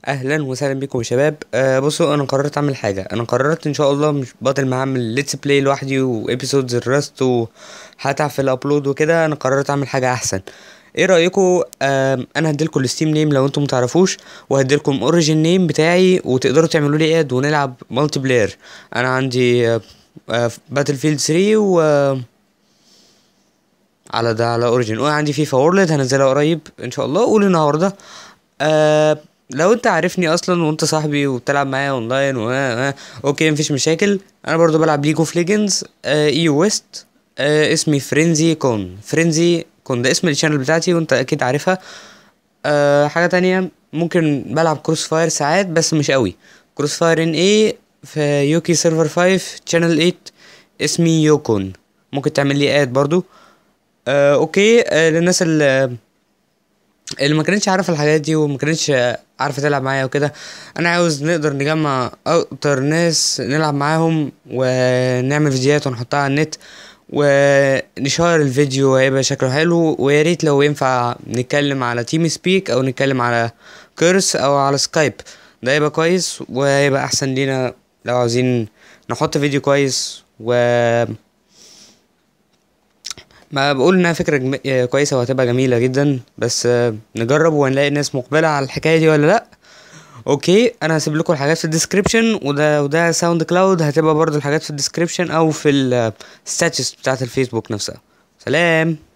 اهلا وسهلا بكم يا شباب. بصوا، انا قررت اعمل حاجه. انا قررت ان شاء الله، مش بدل ما اعمل ليتس بلاي لوحدي وابيسودز الراست وهتعب في الابلود وكده، انا قررت اعمل حاجه احسن. ايه رايكم؟ انا هديلكم الستيم نيم لو انتم متعرفوش، وهديلكم اوريجين نيم بتاعي، وتقدروا تعملوا لي اد ونلعب مالتي بلاير. انا عندي باتل فيلد 3 على ده، على اوريجين، وعندي فيفا وورلد هنزلها قريب ان شاء الله، قول النهارده. آه لو انت عارفني اصلا وانت صاحبي وبتلعب معايا اونلاين اوكي، مفيش مشاكل. انا برضو بلعب ليج اوف ليجندز اي ويست. اسمي فرينزي كون ده اسم الشانل بتاعتي، وانت اكيد عارفها. حاجة تانية، ممكن بلعب كروس فاير ساعات بس مش قوي. كروس فاير ان ايه في يوكي سيرفر 5 شانل 8. اسمي يوكون. ممكن تعمل لي اد برضو. اوكي. للناس اللي ما كانتش عارفه الحاجات دي وما كانتش عارفه تلعب معايا وكده، انا عاوز نقدر نجمع اكتر ناس نلعب معاهم ونعمل فيديوهات ونحطها على النت ونشير الفيديو، هيبقى شكله حلو. ويا ريت لو ينفع نتكلم على تيم سبيك او نتكلم على كورس او على سكايب، ده يبقى كويس وهيبقى احسن لينا لو عاوزين نحط فيديو كويس. ما بقول انها فكرة كويسة وهتبقى جميلة جدا، بس نجرب ونلاقي الناس مقبلة على الحكاية دي ولا لا. اوكي، انا هسيب لكم الحاجات في الديسكريبشن، وده ساوند كلاود، هتبقى برضو الحاجات في الديسكريبشن او في الستاتس بتاعت الفيسبوك نفسها. سلام.